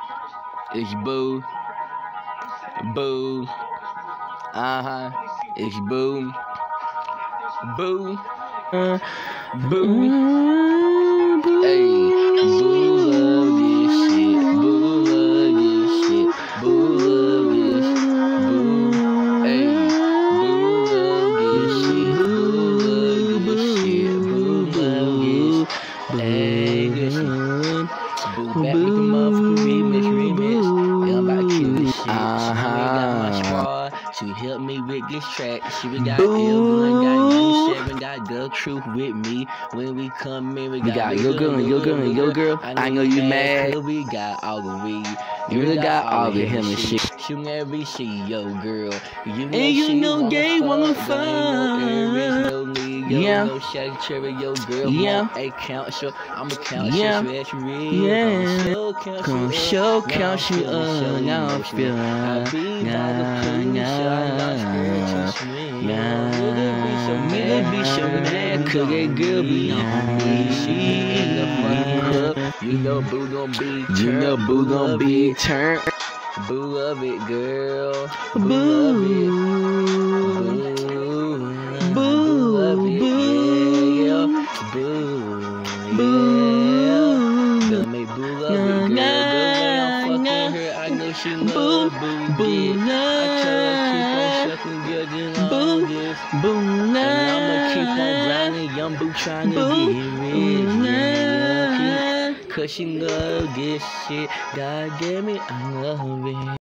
It's boo. Boo. It's boo. Boo. Boo. Hey, boo love this shit. Boo love this shit. Boo love this. Boo. Hey, boo love this shit. Boo love this shit. Boo love this. Hey, listen. Boo back with the motherfucking remix. Yeah, I'm about to kill this shit. She got my squad. She helped me with this track. She got Yolo, got U7, got the truth with me. When we come in, we got your girl. I know you mad. We got all the weed. You really got all the him and shit. She never see your girl. You know they wanna fuck. Yeah. No shaggy cherry, your girl. Yeah. A count, so I'ma count. Yeah. Yeah. Come show, count you up. Now I'm feeling. Really be so mad, cause that girl be on me. She in the fucking club. You know boo gon' be turned. Boo love it, girl. Boo love it. Boo love it. Yeah. Boo. Yeah. Gonna make boo love it, girl. The way I'm fucking her, I know she love boo. I tell her keep on shucking good and all this. And I'ma keep on grinding, young boo trying to get rich. Yeah. Cause she love this shit. God damn it, I love it.